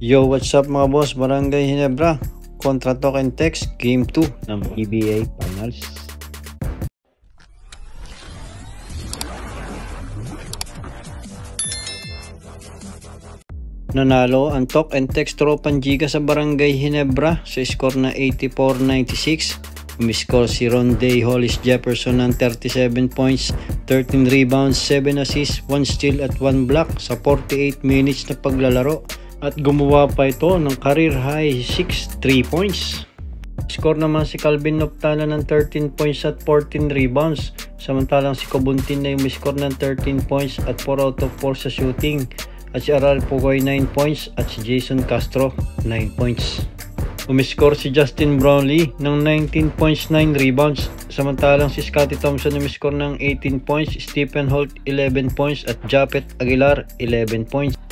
Yo, what's up mga boss? Barangay Ginebra kontra Talk and Text Game 2 ng PBA Finals. Nanalo ang Talk and Text Tropan Giga sa Barangay Ginebra sa score na 84-96. Umiscore si Ronday Hollis Jefferson ng 37 points, 13 rebounds, 7 assists, 1 steal at 1 block sa 48 minutes na paglalaro. At gumawa pa ito ng career high 6 3 points. Score naman si Calvin Noptala ng 13 points at 14 rebounds. Samantalang si Cobuntin na yung score ng 13 points at 4 out of 4 sa shooting. At si Aral Pugoy 9 points at si Jason Castro 9 points. Umiscore si Justin Brownlee ng 19 points, 9 rebounds. Samantalang si Scottie Thompson umiscore ng 18 points, Stephen Holt 11 points at Japet Aguilar 11 points.